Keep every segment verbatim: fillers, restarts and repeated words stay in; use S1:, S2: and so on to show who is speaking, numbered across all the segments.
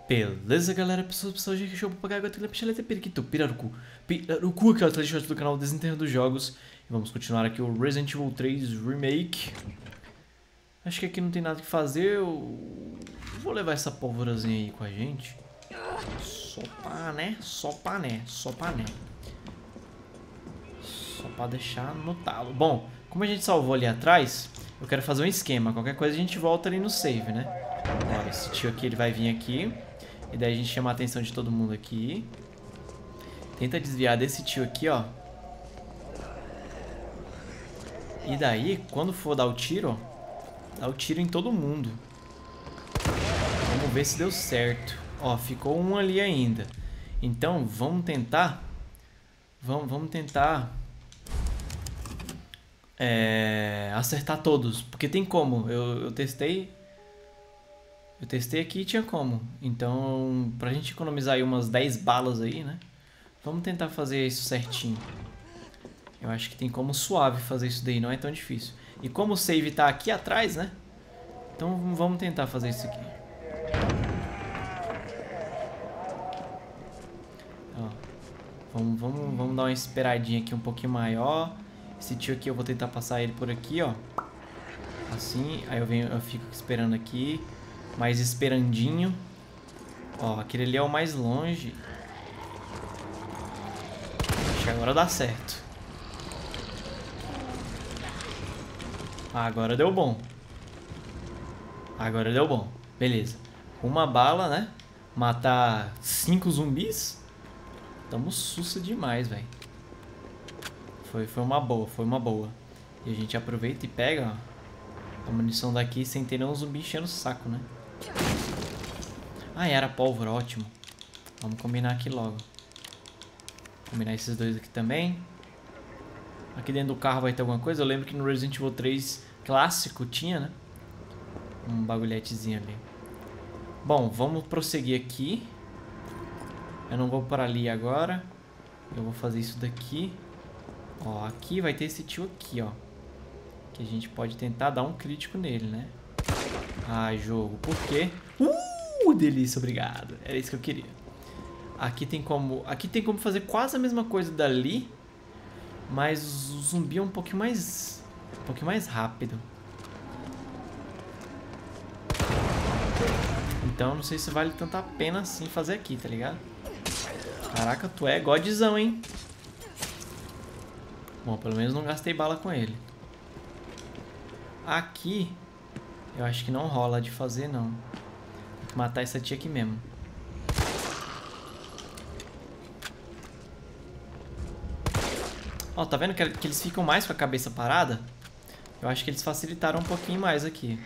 S1: Beleza, galera? Pessoas, pessoas, gente, show pra pagar a picheleta, periquito, pirarucu, pirarucu, aquela televisão do canal Desenterro dos Jogos. E vamos continuar aqui o Resident Evil três Remake. Acho que aqui não tem nada que fazer, eu vou levar essa pólvorazinha aí com a gente. Só pra, né? Só pra, né? Só pra, né? Só pra deixar no talo. Bom, como a gente salvou ali atrás, eu quero fazer um esquema. Qualquer coisa a gente volta ali no save, né? Olha, esse tio aqui, ele vai vir aqui. E daí a gente chama a atenção de todo mundo aqui. Tenta desviar desse tio aqui, ó. E daí, quando for dar o tiro, ó, dá o tiro em todo mundo. Vamos ver se deu certo. Ó, ficou um ali ainda. Então, vamos tentar... Vamos, vamos tentar... É, acertar todos. Porque tem como. Eu, eu testei... Eu testei aqui e tinha como. Então, pra gente economizar aí umas dez balas aí, né? Vamos tentar fazer isso certinho. Eu acho que tem como suave fazer isso daí, não é tão difícil. E como o save tá aqui atrás, né? Então vamos tentar fazer isso aqui. Ó, vamos, vamos, vamos dar uma esperadinha aqui um pouquinho maior. Esse tio aqui eu vou tentar passar ele por aqui, ó. Assim, aí eu, venho, eu fico esperando aqui. Mais esperandinho. Ó, aquele ali é o mais longe. Acho que agora dá certo. Ah, agora deu bom. Agora deu bom. Beleza. Uma bala, né? Matar cinco zumbis. Tamo sussa demais, velho. Foi, foi uma boa, foi uma boa. E a gente aproveita e pega, ó, a munição daqui sem ter nenhum zumbi enchendo o saco, né? Ah, era pólvora, ótimo. Vamos combinar aqui logo. Combinar esses dois aqui também. Aqui dentro do carro vai ter alguma coisa? Eu lembro que no Resident Evil três clássico tinha, né? Um bagulhetezinho ali. Bom, vamos prosseguir aqui. Eu não vou para ali agora. Eu vou fazer isso daqui. Ó, aqui vai ter esse tio aqui, ó. Que a gente pode tentar dar um crítico nele, né? Ai, jogo, por quê? Uh, delícia, obrigado. Era isso que eu queria. Aqui tem como... Aqui tem como fazer quase a mesma coisa dali. Mas o zumbi é um pouquinho mais... Um pouquinho mais rápido. Então não sei se vale tanta pena assim fazer aqui, tá ligado? Caraca, tu é godzão, hein? Bom, pelo menos não gastei bala com ele. Aqui... Eu acho que não rola de fazer, não. Tem que matar essa tia aqui mesmo. Ó, tá vendo que, que eles ficam mais com a cabeça parada? Eu acho que eles facilitaram um pouquinho mais aqui.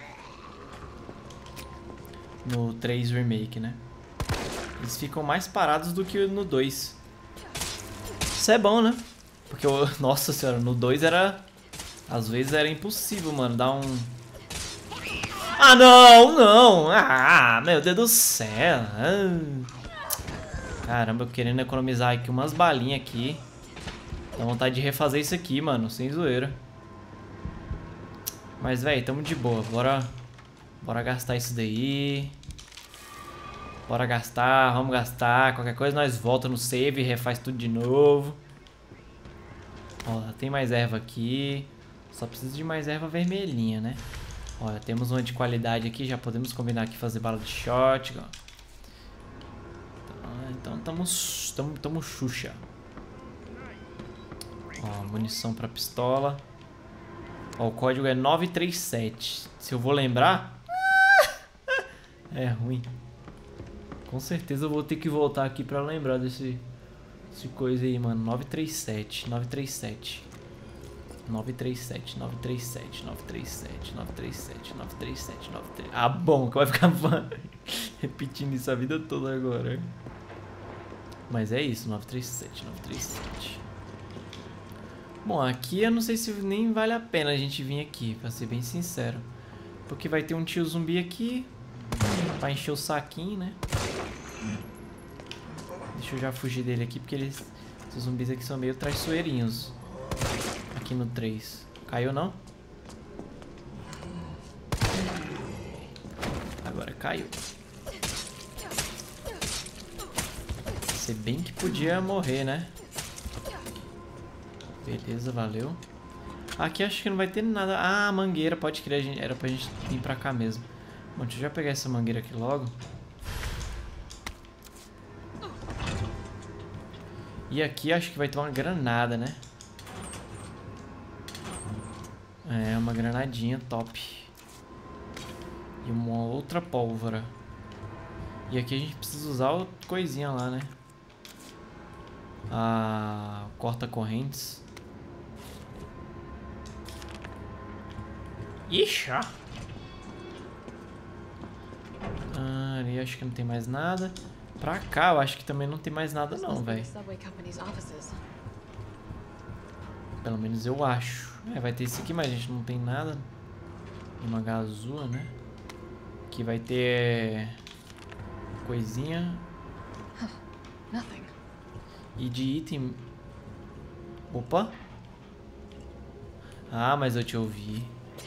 S1: No três Remake, né? Eles ficam mais parados do que no dois. Isso é bom, né? Porque, eu, nossa senhora, no dois era... Às vezes era impossível, mano, dar um... Ah, não, não. Ah, meu Deus do céu. Ah. Caramba, eu querendo economizar aqui umas balinhas aqui. Dá vontade de refazer isso aqui, mano, sem zoeira. Mas, velho, tamo de boa. Bora, bora gastar isso daí. Bora gastar, vamos gastar. Qualquer coisa nós volta no save e refaz tudo de novo. Ó, tem mais erva aqui. Só preciso de mais erva vermelhinha, né? Olha, temos uma de qualidade aqui, já podemos combinar aqui fazer bala de shotgun. Então, estamos tamo, tamo xuxa. Ó, munição pra pistola. Ó, o código é nove três sete. Se eu vou lembrar... É ruim. Com certeza eu vou ter que voltar aqui pra lembrar desse, desse coisa aí, mano. nove três sete, nove três sete. nove três sete, nove três sete, nove três sete, nove três sete, nove três sete, nove três... Ah, bom, que vai ficar repetindo isso a vida toda agora. Mas é isso, nove três sete, nove três sete. Bom, aqui eu não sei se nem vale a pena a gente vir aqui, pra ser bem sincero. Porque vai ter um tio zumbi aqui, pra encher o saquinho, né? Deixa eu já fugir dele aqui, porque eles, esses zumbis aqui são meio traiçoeirinhos. Aqui no três. Caiu, não? Agora caiu. Se bem que podia morrer, né? Beleza, valeu. Aqui acho que não vai ter nada. Ah, mangueira, pode crer. Gente, era pra gente vir pra cá mesmo. Bom, deixa eu já pegar essa mangueira aqui logo. E aqui acho que vai ter uma granada, né? É, uma granadinha top. E uma outra pólvora. E aqui a gente precisa usar a coisinha lá, né? A corta-correntes. Ixi! Ah, ali acho que não tem mais nada. Pra cá eu acho que também não tem mais nada não, velho. Pelo menos eu acho. É, vai ter esse aqui, mas a gente não tem nada. Uma gazua, né? Aqui vai ter... coisinha. E de item... Opa! Ah, mas eu te ouvi.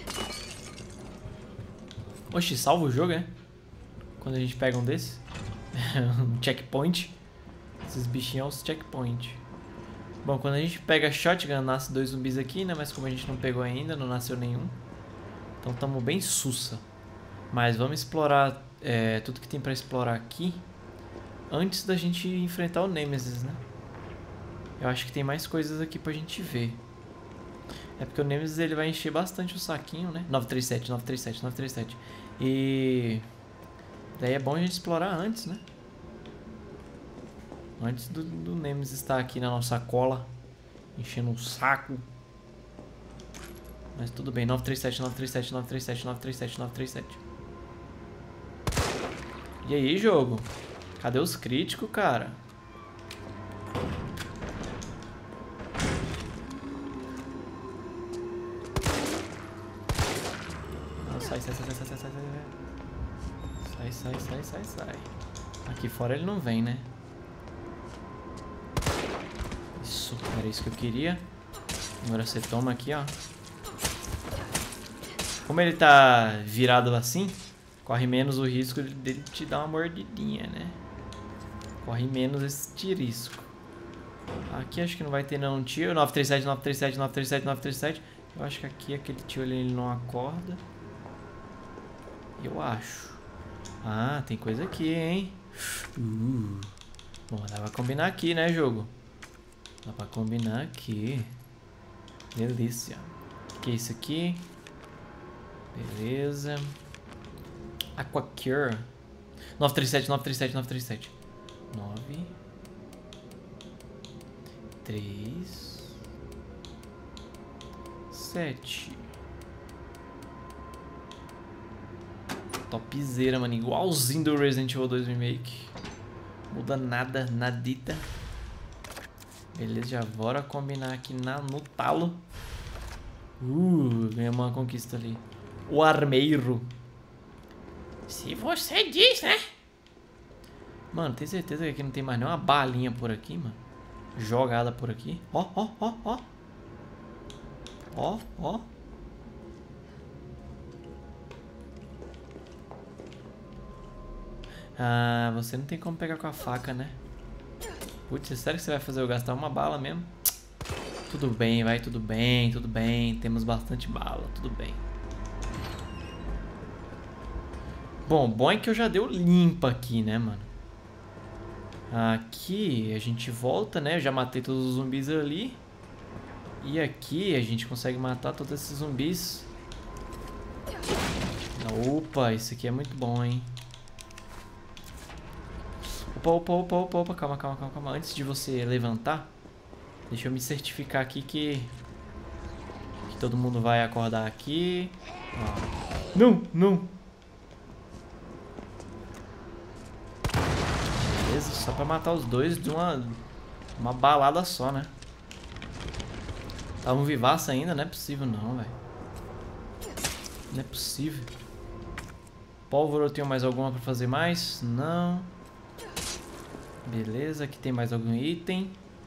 S1: Oxi, salva o jogo, é? Quando a gente pega um desses. Um checkpoint. Esses bichinhos são os checkpoint. Bom, quando a gente pega shotgun, nasce dois zumbis aqui, né? Mas como a gente não pegou ainda, não nasceu nenhum. Então tamo bem sussa. Mas vamos explorar é, tudo que tem pra explorar aqui. Antes da gente enfrentar o Nemesis, né? Eu acho que tem mais coisas aqui pra gente ver. É porque o Nemesis ele vai encher bastante o saquinho, né? nove três sete, nove três sete, nove três sete. E... daí é bom a gente explorar antes, né? Antes do, do Nemesis estar aqui na nossa cola. Enchendo o saco. Mas tudo bem. nove três sete, nove três sete, nove três sete, nove três sete, nove três sete. E aí, jogo? Cadê os críticos, cara? Sai, sai, sai, sai, sai, sai, sai, sai, sai, sai, sai, sai. Aqui fora ele não vem, né? Isso, era isso que eu queria. Agora você toma aqui, ó. Como ele tá virado assim, corre menos o risco dele te dar uma mordidinha, né? Corre menos esse tirisco. Aqui acho que não vai ter não tio. nove três sete, nove três sete, nove três sete, nove três sete. Eu acho que aqui aquele tio ali ele não acorda. Eu acho. Ah, tem coisa aqui, hein? Uh. Bom, dá pra combinar aqui, né, jogo? Dá pra combinar aqui. Delícia. O que é isso aqui? Beleza. Aquacure. nove três sete, nove três sete, nove três sete. nove. três. sete. Topzera, mano. Igualzinho do Resident Evil dois Remake. Muda nada, nadita. Beleza, já bora combinar aqui na, no talo. Uh, ganhamos uma conquista ali. O armeiro. Se você diz, né? Mano, tem certeza que aqui não tem mais nenhuma balinha por aqui, mano? Jogada por aqui. Ó, ó, ó, ó. Ó, ó. Ah, você não tem como pegar com a faca, né? Putz, sério que você vai fazer eu gastar uma bala mesmo? Tudo bem, vai, tudo bem, tudo bem. Temos bastante bala, tudo bem. Bom, bom é que eu já dei o limpa aqui, né, mano? Aqui a gente volta, né? Eu já matei todos os zumbis ali. E aqui a gente consegue matar todos esses zumbis. Opa, isso aqui é muito bom, hein? Opa, opa, opa, opa, opa, calma, calma, calma, calma. Antes de você levantar, deixa eu me certificar aqui que, que todo mundo vai acordar aqui. Ó. Não, não. Beleza, só pra matar os dois de uma, uma balada só, né? Estavam vivaços ainda, não é possível não, velho. Não é possível. Pólvora eu tenho mais alguma pra fazer mais? Não. Beleza, aqui tem mais algum item.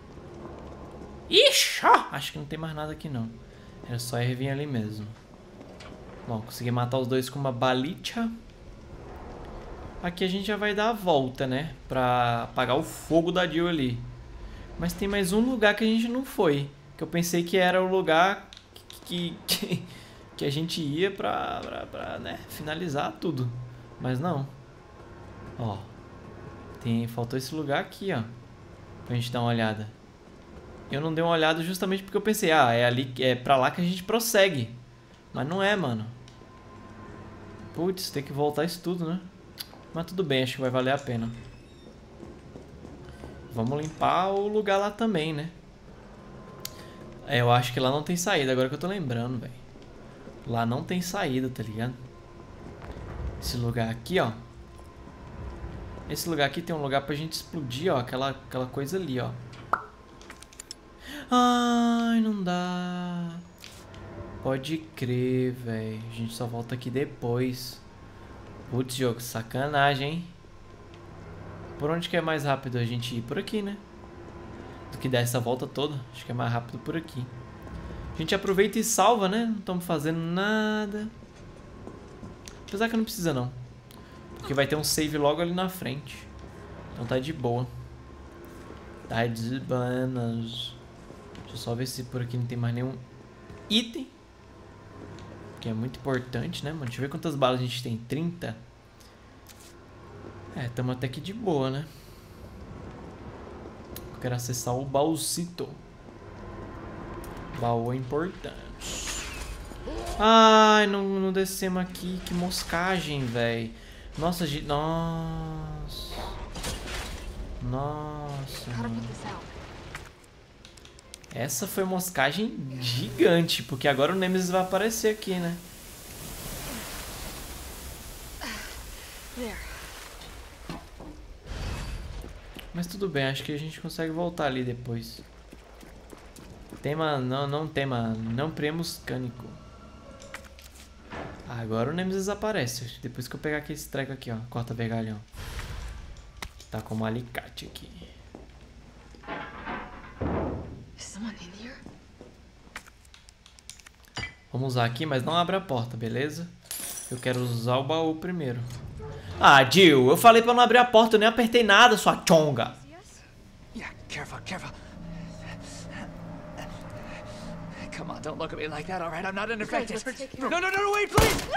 S1: Ixi, acho que não tem mais nada aqui não. Era só ir vir ali mesmo. Bom, consegui matar os dois com uma balicha. Aqui a gente já vai dar a volta, né? Pra apagar o fogo da Jill ali. Mas tem mais um lugar que a gente não foi. Que eu pensei que era o lugar que, que, que a gente ia pra, pra, pra né, finalizar tudo. Mas não. Ó. Tem, faltou esse lugar aqui, ó. Pra gente dar uma olhada. Eu não dei uma olhada justamente porque eu pensei, ah, é ali, é pra lá que a gente prossegue. Mas não é, mano. Putz, tem que voltar isso tudo, né? Mas tudo bem, acho que vai valer a pena. Vamos limpar o lugar lá também, né? É, eu acho que lá não tem saída, agora que eu tô lembrando, velho. Lá não tem saída, tá ligado? Esse lugar aqui, ó. Esse lugar aqui tem um lugar pra gente explodir, ó. Aquela, aquela coisa ali, ó. Ai, não dá. Pode crer, velho. A gente só volta aqui depois. Putz, jogo, sacanagem, hein? Por onde que é mais rápido a gente ir? Por aqui, né? Do que dar essa volta toda. Acho que é mais rápido por aqui. A gente aproveita e salva, né? Não estamos fazendo nada. Apesar que não precisa, não. Porque vai ter um save logo ali na frente. Então tá de boa. Tá de banas. Deixa eu só ver se por aqui não tem mais nenhum item. Que é muito importante, né, mano? Deixa eu ver quantas balas a gente tem. trinta? É, tamo até que de boa, né? Eu quero acessar o baúcito. Baú é importante. Ai, não, não descemos aqui. Que moscagem, velho. Nossa, gente. Nossa. Nossa, mano. Essa foi moscagem gigante, porque agora o Nemesis vai aparecer aqui, né? Mas tudo bem, acho que a gente consegue voltar ali depois. Tema, não, não tema, não premos cânico. Agora o Nemesis aparece, depois que eu pegar aqui esse treco aqui, ó, corta vergalhão. Tá como um alicate aqui. Vamos usar aqui, mas não abre a porta, beleza? Eu quero usar o baú primeiro. Ah, Jill, eu falei pra não abrir a porta, eu nem apertei nada, sua chonga.
S2: Yeah, careful, careful. Come on, don't look at me like that, all right? I'm not infected. No, no, no, no, wait, please!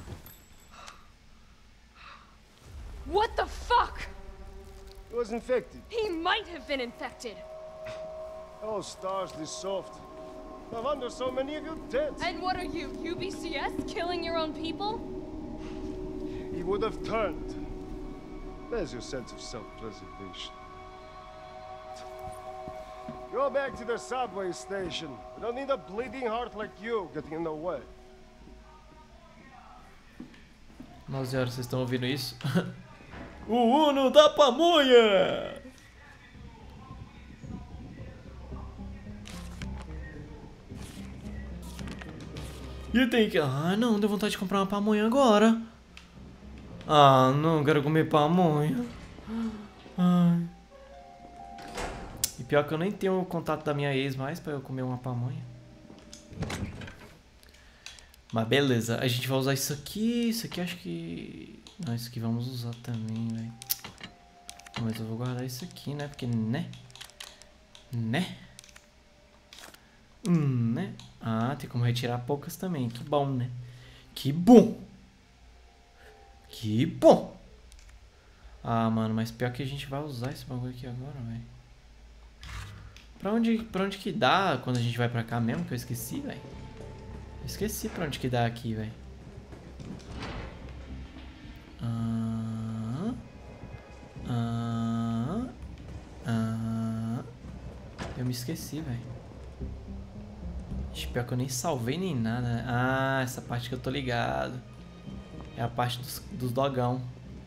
S3: What the fuck?
S4: He was infected.
S3: He might have been infected.
S4: Oh, stars, this soft. No wonder so many of you dead.
S3: And what are you, U B C S, killing your own people?
S4: He would have turned. There's your sense of self-preservation. Go back to the subway station. We don't need a bleeding heart like you getting in the way.
S1: Nossa senhora, vocês estão ouvindo isso? O Uno da pamonha! E tem que... Ah, não, deu vontade de comprar uma pamonha agora. Ah, não, quero comer pamonha. Ai. E pior que eu nem tenho o contato da minha ex mais pra eu comer uma pamonha. Mas beleza, a gente vai usar isso aqui. Isso aqui acho que... Não, isso aqui vamos usar também, velho. Mas eu vou guardar isso aqui, né? Porque, né? Né? Hum, né? Ah, tem como retirar poucas também. Que bom, né? Que bom! Que bom! Ah, mano, mas pior que a gente vai usar esse bagulho aqui agora, velho. Pra onde, pra onde que dá quando a gente vai pra cá mesmo? Que eu esqueci, velho. Esqueci pra onde que dá aqui, velho. Ah, ah, ah. Eu me esqueci, velho. Pior que eu nem salvei nem nada, né? Ah, essa parte que eu tô ligado. É a parte dos, dos dogão.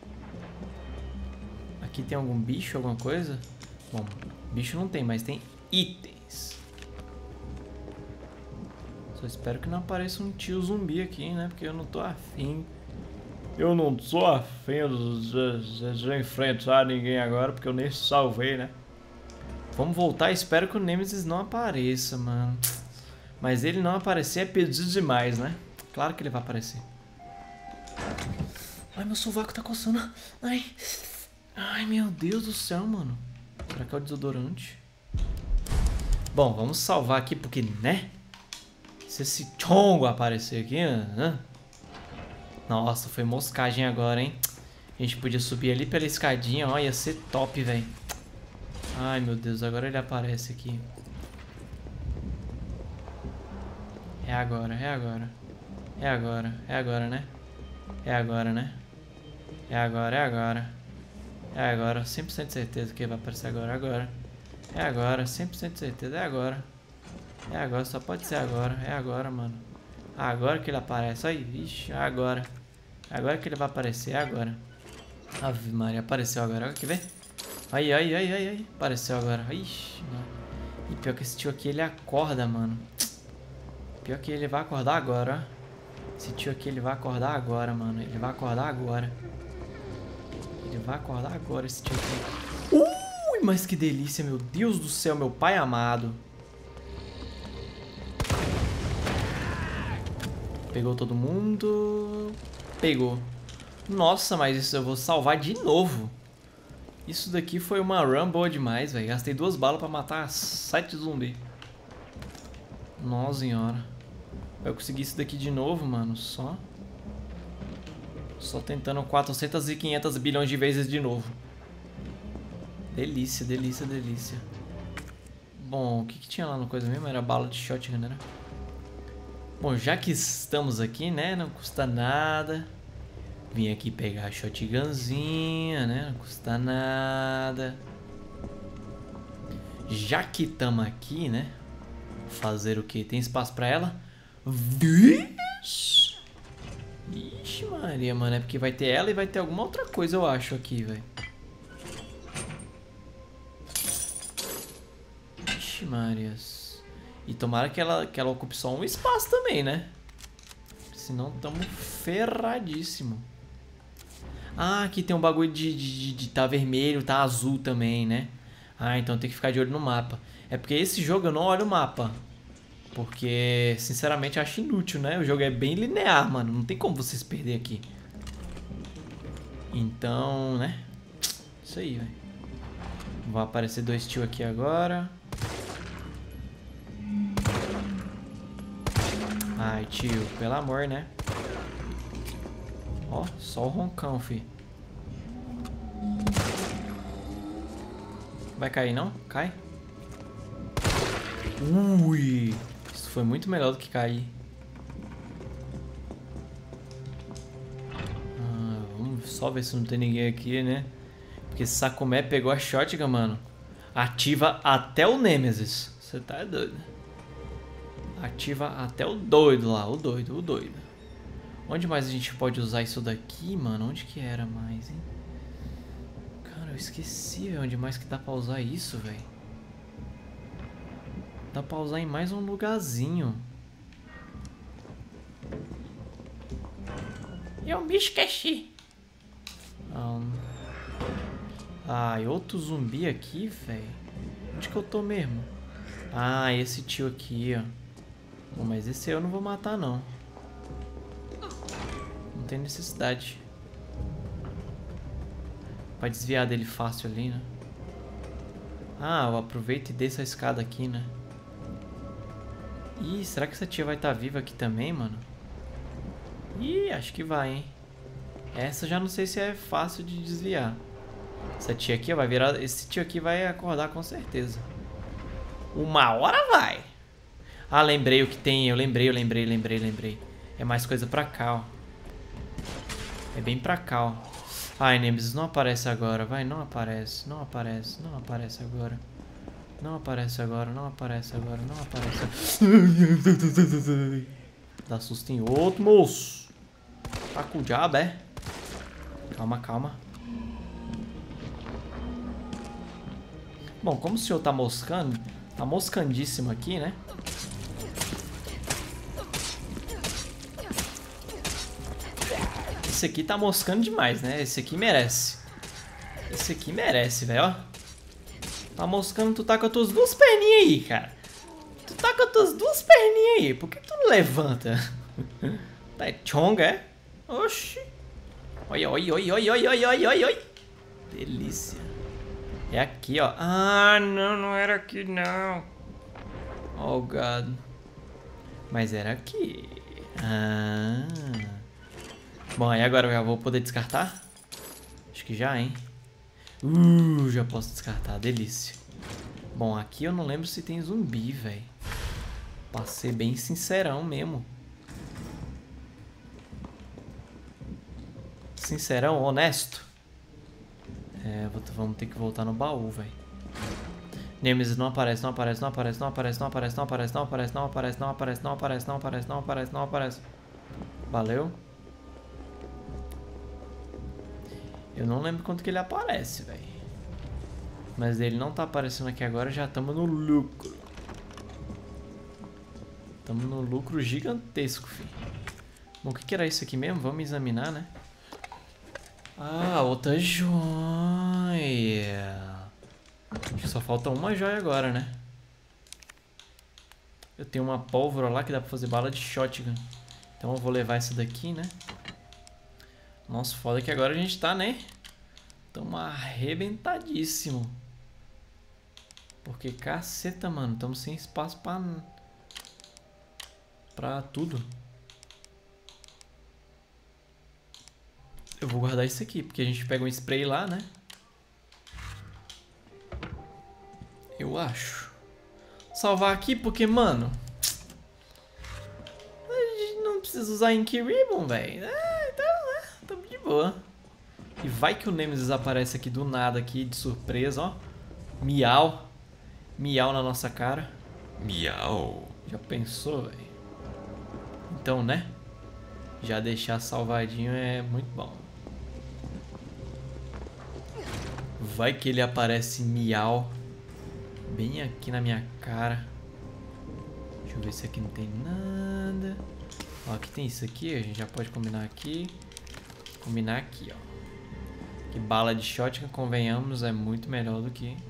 S1: Aqui tem algum bicho, alguma coisa? Bom, bicho não tem, mas tem itens. Só espero que não apareça um tio zumbi aqui, né? Porque eu não tô afim. Eu não sou afim de, de, de enfrentar ninguém agora, porque eu nem salvei, né? Vamos voltar, espero que o Nemesis não apareça, mano. Mas ele não aparecer é pedir demais, né? Claro que ele vai aparecer. Ai, meu sovaco tá coçando. Ai. Ai, meu Deus do céu, mano. Será que é o desodorante? Bom, vamos salvar aqui porque, né? Se esse chongo aparecer aqui, né? Nossa, foi moscagem agora, hein? A gente podia subir ali pela escadinha, ó, ia ser top, velho. Ai, meu Deus, agora ele aparece aqui. É agora, é agora. É agora, é agora, né? É agora, né? É agora, é agora. É agora, cem por cento de certeza que ele vai aparecer agora, agora. É agora, cem por cento de certeza, é agora. É agora, só pode ser agora, é agora, mano. Agora que ele aparece, aí, ixi, é agora. Agora que ele vai aparecer, é agora. Ave Maria, apareceu agora, quer ver? Aí, aí, aí, aí, aí, apareceu agora. Ixi, mano. E pior que esse tio aqui, ele acorda, mano. Pior que ele vai acordar agora, ó. Esse tio aqui, ele vai acordar agora, mano. Ele vai acordar agora. Ele vai acordar agora, esse tio aqui. Ui, mas que delícia, meu Deus do céu, meu pai amado. Pegou todo mundo. Pegou. Nossa, mas isso eu vou salvar de novo. Isso daqui foi uma run boa demais, velho. Gastei duas balas pra matar sete zumbis. Nossa senhora. Eu consegui isso daqui de novo, mano. Só... Só tentando quatrocentos e quinhentos bilhões de vezes de novo. Delícia, delícia, delícia. Bom, o que, que tinha lá no coisa mesmo? Era bala de shotgun, né? Bom, já que estamos aqui, né? Não custa nada. Vim aqui pegar a shotgunzinha, né? Não custa nada. Já que estamos aqui, né? Fazer o que? Tem espaço pra ela? Vixe! Ixi, Maria, mano. É porque vai ter ela e vai ter alguma outra coisa, eu acho, aqui, velho. Ixi, Marias. E tomara que ela, que ela ocupe só um espaço também, né? Senão tamo ferradíssimo. Ah, aqui tem um bagulho de, de, de tá vermelho, tá azul também, né? Ah, então tem que ficar de olho no mapa. É porque esse jogo eu não olho o mapa. Porque, sinceramente, eu acho inútil, né? O jogo é bem linear, mano. Não tem como vocês perder aqui. Então, né? Isso aí, velho. Vão aparecer dois tios aqui agora. Ai, tio, pelo amor, né? Ó, só o roncão, fi. Vai cair, não? Cai. Ui! Isso foi muito melhor do que cair. Ah, vamos só ver se não tem ninguém aqui, né? Porque esse Sacomé pegou a shotgun, mano. Ativa até o Nemesis. Você tá doido. Ativa até o doido lá. O doido, o doido. Onde mais a gente pode usar isso daqui, mano? Onde que era mais, hein? Cara, eu esqueci, velho. Onde mais que dá pra usar isso, velho? Dá pra usar em mais um lugarzinho. Eu me esqueci. Um... Ah, e outro zumbi aqui, velho. Onde que eu tô mesmo? Ah, esse tio aqui, ó. Bom, mas esse eu não vou matar, não. Não tem necessidade. Vai desviar dele fácil ali, né? Ah, eu aproveito e desço a escada aqui, né? Ih, será que essa tia vai estar viva aqui também, mano? Ih, acho que vai, hein? Essa já não sei se é fácil de desviar. Essa tia aqui vai virar... Esse tio aqui vai acordar com certeza. Uma hora vai. Ah, lembrei o que tem. Eu lembrei, eu lembrei, lembrei, lembrei. É mais coisa pra cá, ó. É bem pra cá, ó. Ai, Nemesis, não aparece agora. Vai, não aparece. Não aparece, não aparece agora. Não aparece agora, não aparece agora, não aparece. Dá susto em outro, moço. Tá com o diabo, é? Calma, calma. Bom, como o senhor tá moscando, tá moscandíssimo aqui, né? Esse aqui tá moscando demais, né? Esse aqui merece. Esse aqui merece, velho, ó. Tá moscando, tu tá com as tuas duas perninhas aí, cara. Tu tá com as tuas duas perninhas aí. Por que tu não levanta? Tá chonga, é? Oxi. Oi, oi, oi, oi, oi, oi, oi, oi, oi. Delícia. É aqui, ó. Ah, não, não era aqui, não. Oh, God. Mas era aqui. Ah. Bom, aí agora eu já vou poder descartar? Acho que já, hein? Uh, já posso descartar. Delícia. Bom, aqui eu não lembro se tem zumbi, velho. Pra ser bem sincerão mesmo. Sincerão, honesto. É, vamos ter que voltar no baú, velho. Nemesis não aparece, não aparece, não aparece, não aparece, não aparece, não aparece, não aparece, não aparece, não aparece, não aparece, não aparece, não aparece, não aparece. Valeu. Eu não lembro quanto que ele aparece, velho. Mas ele não tá aparecendo aqui agora, já estamos no lucro. Estamos no lucro gigantesco, filho. Bom, o que que era isso aqui mesmo? Vamos examinar, né? Ah, outra joia. Acho que só falta uma joia agora, né? Eu tenho uma pólvora lá que dá pra fazer bala de shotgun. Então eu vou levar essa daqui, né? Nossa, foda que agora a gente tá, né? Tamo arrebentadíssimo. Porque caceta, mano. Tamo sem espaço pra... Pra tudo. Eu vou guardar isso aqui, porque a gente pega um spray lá, né? Eu acho. Salvar aqui, porque, mano... A gente não precisa usar Ink Ribbon, velho. É, então, né? Tamo de boa. E vai que o Nemesis aparece aqui do nada, aqui, de surpresa, ó. Miau. Miau na nossa cara.
S5: Miau.
S1: Já pensou, velho? Então, né? Já deixar salvadinho é muito bom. Vai que ele aparece miau. Bem aqui na minha cara. Deixa eu ver se aqui não tem nada. Ó, aqui tem isso aqui. A gente já pode combinar aqui. Combinar aqui, ó. Que bala de shotgun, convenhamos, é muito melhor do que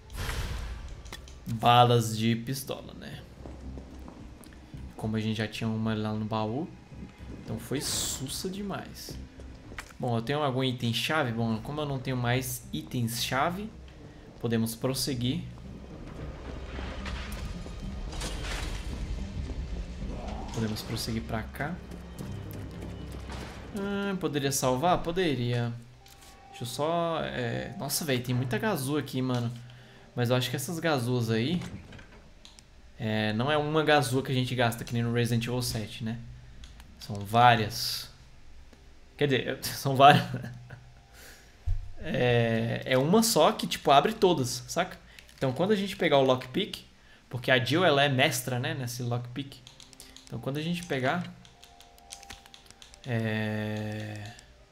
S1: balas de pistola, né? Como a gente já tinha uma lá no baú, então foi sussa demais. Bom, eu tenho algum item chave? Bom, como eu não tenho mais itens chave, podemos prosseguir. Podemos prosseguir pra cá. Ah, poderia salvar? Poderia. Deixa eu só... É... Nossa, velho, tem muita gazua aqui, mano. Mas eu acho que essas gazuas aí... É... Não é uma gazua que a gente gasta, que nem no Resident Evil sete, né? São várias. Quer dizer, são várias. É... é uma só que, tipo, abre todas, saca? Então, quando a gente pegar o lockpick... Porque a Jill, ela é mestra, né? Nesse lockpick. Então, quando a gente pegar... É...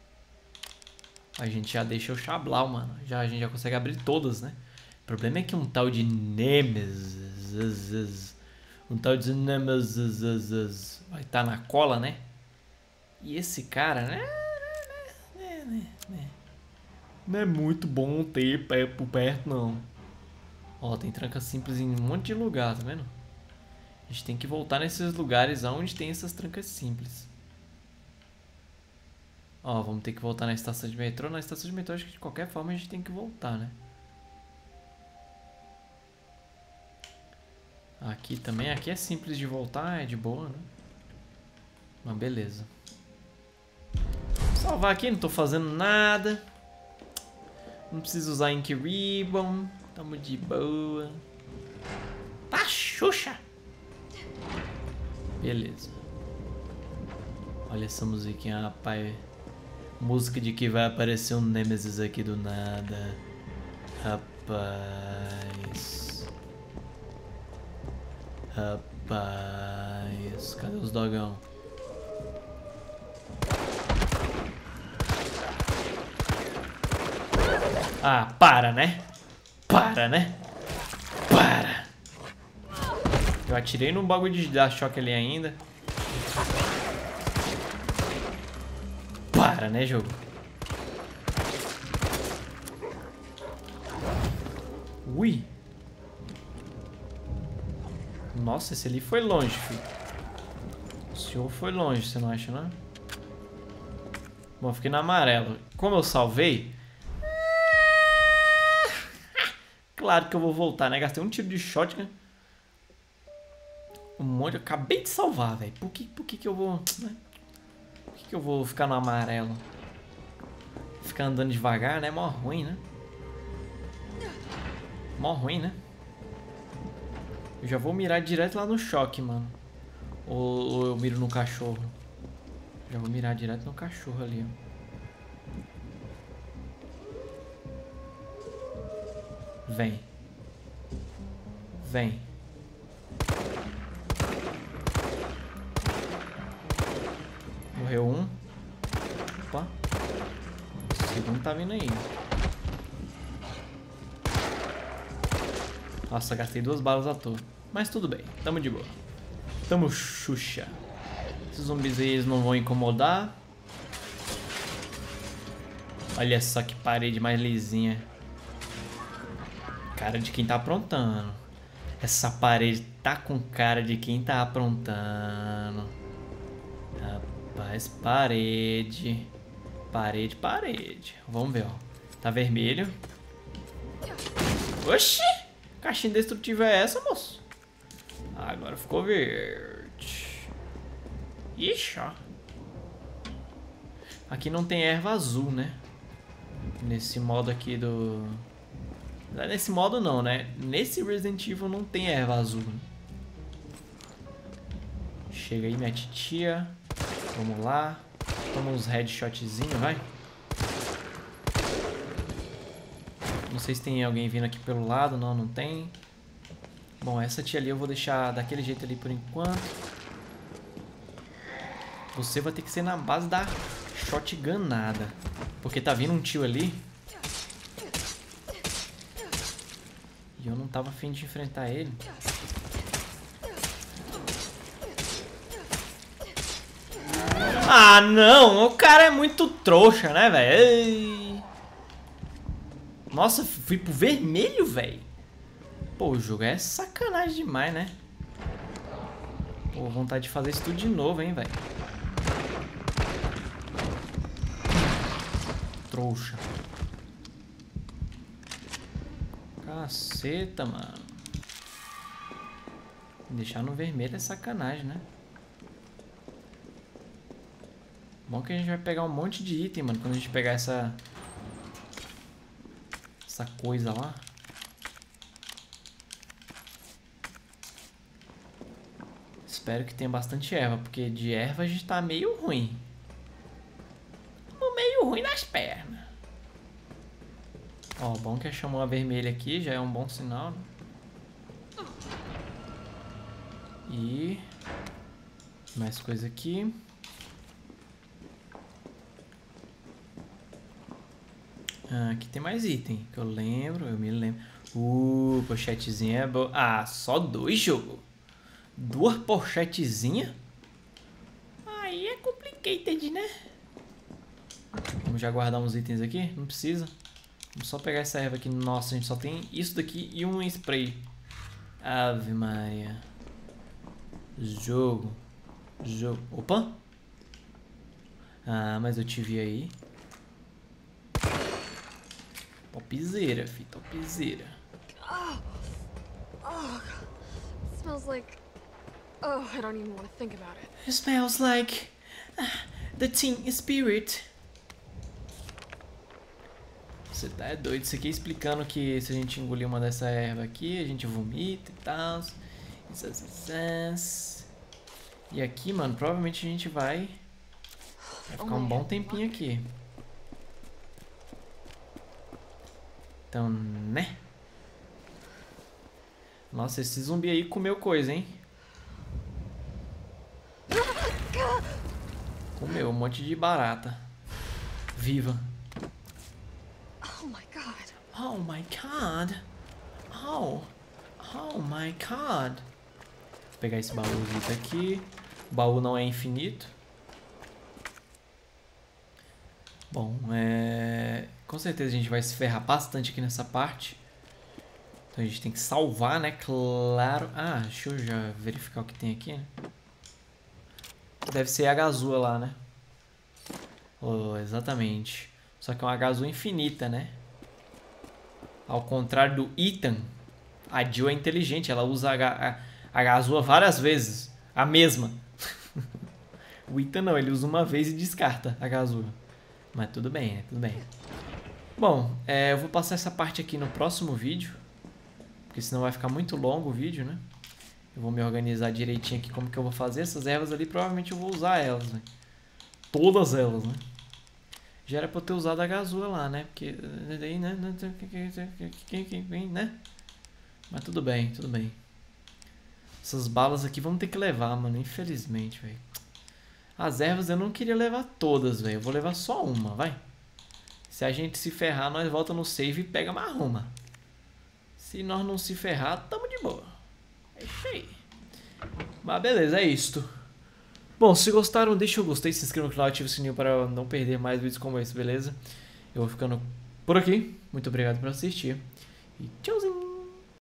S1: A gente já deixa o Xablau, mano. Já, a gente já consegue abrir todas, né? O problema é que um tal de Nemesis... Um tal de Nemesis... Vai estar na cola, né? E esse cara, né? Não é muito bom ter pé por perto, não. Ó, tem tranca simples em um monte de lugar, tá vendo? A gente tem que voltar nesses lugares onde tem essas trancas simples. Ó, vamos ter que voltar na estação de metrô. Na estação de metrô, acho que de qualquer forma a gente tem que voltar, né? Aqui também. Aqui é simples de voltar, é de boa, né? Mas beleza. Vou salvar aqui, não tô fazendo nada. Não preciso usar Ink Ribbon. Tamo de boa. Tá Xuxa! Beleza. Olha essa musiquinha, rapaz. Música de que vai aparecer um Nemesis aqui do nada. Rapaz. Rapaz. Cadê os dogão? Ah, para, né? Para, né? Para. Eu atirei no bagulho de dar choque ali ainda. Para, né, jogo? Ui. Nossa, esse ali foi longe, filho. O senhor foi longe, você não acha, não? Bom, eu fiquei no amarelo. Como eu salvei... Claro que eu vou voltar, né? Gastei um tiro de shotgun. Um monte... Eu acabei de salvar, velho. Por que, por que que eu vou... Né? Por que que eu vou ficar no amarelo? Ficar andando devagar, né? Mó ruim, né? Mó ruim, né? Eu já vou mirar direto lá no choque, mano. Ou, ou eu miro no cachorro? Já vou mirar direto no cachorro ali, ó. Vem. Vem. Morreu um. Opa. O segundo tá vindo aí. Nossa, gastei duas balas à toa. Mas tudo bem, tamo de boa. Tamo Xuxa. Esses zumbis aí eles não vão incomodar. Olha só que parede mais lisinha. Cara de quem tá aprontando. Essa parede tá com cara de quem tá aprontando. Rapaz, parede. Parede, parede. Vamos ver, ó. Tá vermelho. Oxi! Caixinha destrutiva é essa, moço? Agora ficou verde. Ixi, ó. Aqui não tem erva azul, né? Nesse modo aqui do... Nesse modo não, né? Nesse Resident Evil não tem erva azul. Né? Chega aí, minha titia. Vamos lá. Toma uns headshotzinhos, vai. Não sei se tem alguém vindo aqui pelo lado. Não, não tem. Bom, essa tia ali eu vou deixar daquele jeito ali por enquanto. Você vai ter que ser na base da shotgunada. Porque tá vindo um tio ali. E eu não tava afim de enfrentar ele. Ah, não! O cara é muito trouxa, né, velho? Nossa, fui pro vermelho, velho. Pô, o jogo é sacanagem demais, né? Pô, vontade de fazer isso tudo de novo, hein, velho. Trouxa. Caceta, mano. Deixar no vermelho é sacanagem, né? Bom que a gente vai pegar um monte de item, mano, quando a gente pegar essa... Essa coisa lá. Espero que tenha bastante erva, porque de erva a gente tá meio ruim. Meio ruim nas pernas. Ó, bom que chamou a vermelha aqui, já é um bom sinal, né? E... mais coisa aqui. Ah, aqui tem mais item, que eu lembro, eu me lembro. Uh, pochetezinha é boa. Ah, só dois, jogo? Duas pochetezinhas? Aí é complicated, né? Vamos já guardar uns itens aqui? Não precisa. Vamos só pegar essa erva aqui. Nossa, a gente só tem isso daqui e um spray. Ave Maria. Jogo. Jogo. Opa! Ah, mas eu te vi aí. Topzera, fi. Topzera.
S3: Oh, oh, it smells like... Oh, I don't even want to think about it.
S1: It smells like... Uh, the teen spirit. Você tá é doido. Isso aqui explicando que se a gente engolir uma dessa erva aqui, a gente vomita e tal. E aqui, mano, provavelmente a gente vai... Vai ficar um bom tempinho aqui. Então, né? Nossa, esse zumbi aí comeu coisa, hein? Comeu um monte de barata. Viva.
S3: Oh my god.
S1: Oh my god. Oh. Oh my god. Vou pegar esse baúzinho aqui. O baú não é infinito. Bom, é... com certeza a gente vai se ferrar bastante aqui nessa parte. Então a gente tem que salvar, né? Claro. Ah, deixa eu já verificar o que tem aqui, né? Deve ser a gazua lá, né? Oh, exatamente. Só que é uma Gazoo infinita, né? Ao contrário do Ethan, a Jill é inteligente. Ela usa a, a, a Gazoo várias vezes. A mesma. O Ethan não, ele usa uma vez e descarta a Gazoo. Mas tudo bem, né? Tudo bem. Bom, é, eu vou passar essa parte aqui no próximo vídeo. Porque senão vai ficar muito longo o vídeo, né? Eu vou me organizar direitinho aqui como que eu vou fazer. Essas ervas ali, provavelmente eu vou usar elas, né? Todas elas, né? Já era pra eu ter usado a Gazoo lá, né? Porque... né? Mas tudo bem, tudo bem. Essas balas aqui vamos ter que levar, mano. Infelizmente, velho. As ervas eu não queria levar todas, velho. Eu vou levar só uma, vai. Se a gente se ferrar, nós volta no save e pega mais uma. Se nós não se ferrar, tamo de boa. É isso aí. Mas beleza, é isto. Bom, se gostaram, deixa o gostei, se inscreva no canal, ative o sininho para não perder mais vídeos como esse, beleza? Eu vou ficando por aqui. Muito obrigado por assistir. E tchauzinho.